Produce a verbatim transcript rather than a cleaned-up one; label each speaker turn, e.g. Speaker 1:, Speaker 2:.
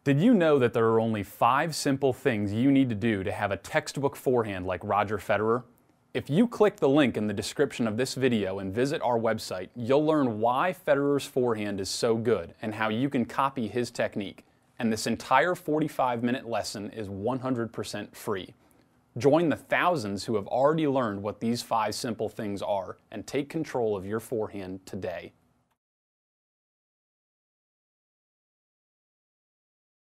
Speaker 1: Did you know that there are only five simple things you need to do to have a textbook forehand like Roger Federer? If you click the link in the description of this video and visit our website, you'll learn why Federer's forehand is so good and how you can copy his technique. And this entire forty-five minute lesson is one hundred percent free. Join the thousands who have already learned what these five simple things are and take control of your forehand today.